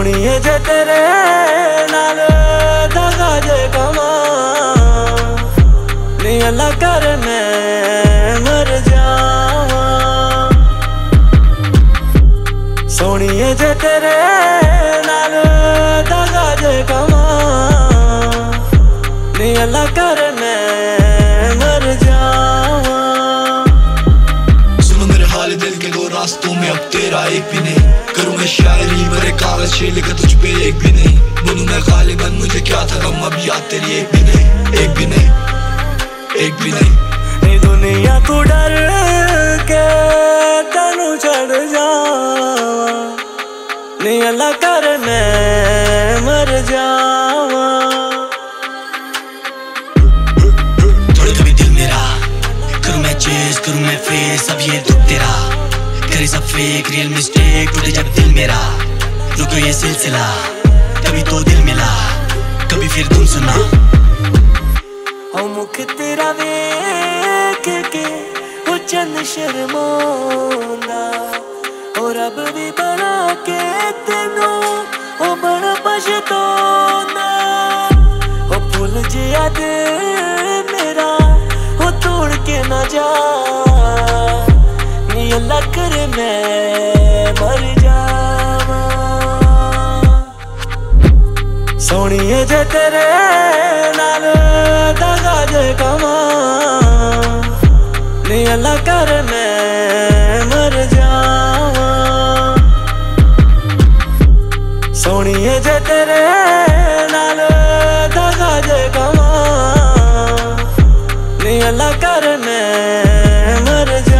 सोनिए जे तेरे नाल दगा जे कमा नी अल्लाह कर मैं मर जावा। सोनिए जे तेरे नाल दगा जे कमा नी अल्लाह कर मैं मर जावा। सुनो मेरे हाल दिल के दो रास्तों में अब तेरा एक भी नहीं। करूँ मैं शायरी मेरे कागज से लिखा तुझ पे एक भी नहीं। बोलूँ मैं गालिबन मुझे क्या था गम अब याद तेरी एक भी नहीं, एक भी नहीं, एक भी नहीं। नहीं दुनिया तू डर के तेनू छड़ जावा नहीं अल्लाह कर मैं मर जावा। थोड़ा कभी दिल मेरा करूँ मैं चेस करूँ मैं फेस अब ये दुख तेरा करे सब फेक रियल मिस्टेक टूटे जब दिल मेरा रुको ये सिलसिला कभी तो दिल मिला कभी फिर तुम सुना। मुख तेरा वेख के वो चंद शर्मांदा और अब भी बना के तेनू वो बड़ा पछतांदा। वो भूल जिया दिल मेरा वो तोड़ के ना जा नी अल्लाह करे मैं मर जावा। सोनिए जे तेरे नाल दगा जे कमा नी अल्लाह कर मैं मर जावा। सोनिए जे तेरे नाल दगा जे कमा नी अल्लाह कर मैं मर जावा।